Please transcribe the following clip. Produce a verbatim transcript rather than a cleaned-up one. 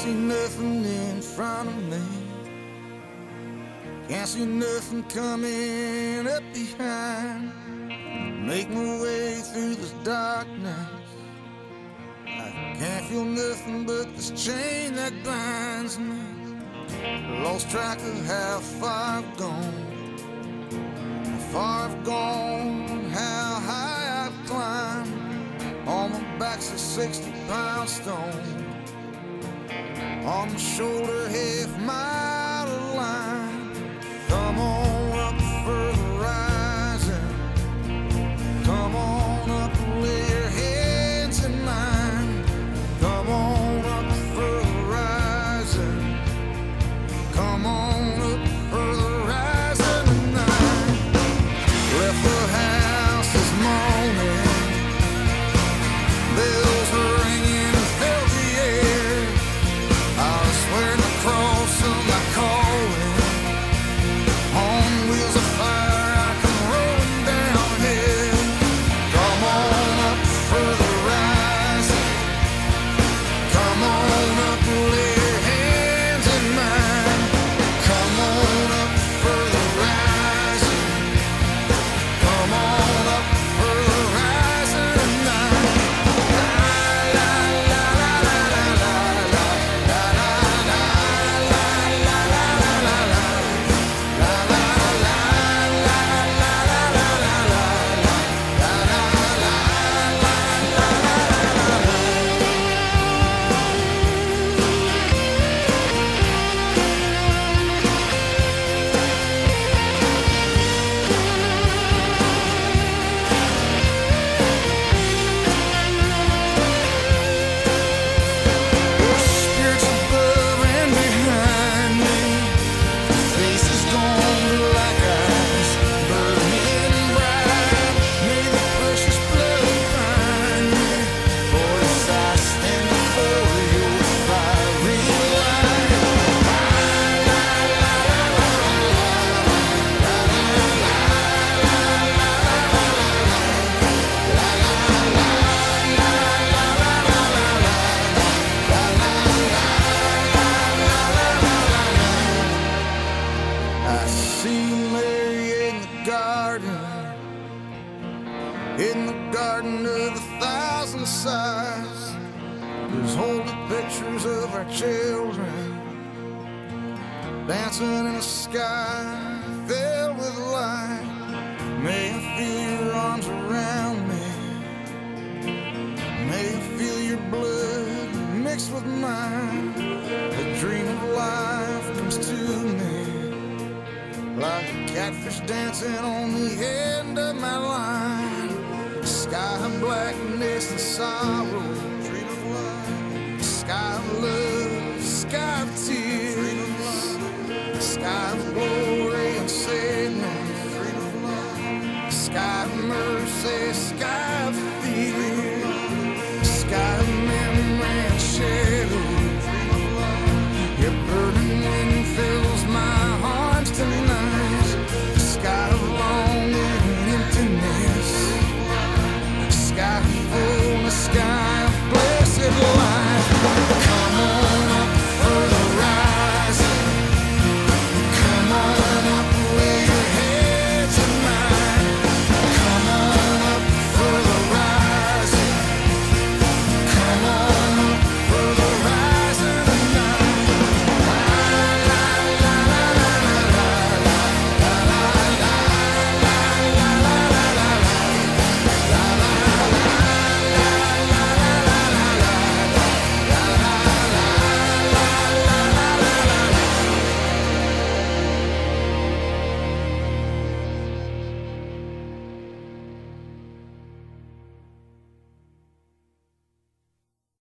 see nothing in front of me. Can't see nothing coming up behind. Make my way through this darkness. I can't feel nothing but this chain that binds me. Lost track of how far I've gone, how far I've gone, how high I've climbed. On my back's a sixty pound stone, on my shoulder half mile of line. Come on up for the rising, come on up and lay your hands in mine. Come on up for the rising, come on up for the rising tonight. Left the house this morning, bells were ringing and filled the air. I was swearing to cross on my calling, on wheels of fire I come rolling down here. Come on up for the rising, come on up and lay your hands in mine. Come on up for the rising, come on up for the rising tonight. La la la la la la la la la la la la la la la. Spirits above and behind me, faces gone like ice, burning bright. May the precious blood find me, voice I stand before your fiery light. I see Mary in the garden, in the garden of a thousand sighs. There's holy pictures of our children dancing in a sky filled with light. May I feel your arms around me, may I feel your blood mixed with mine. A dream of life comes to me, like a catfish dancing on the end of my line. Sky of blackness and sorrow, dream of love, sky of love.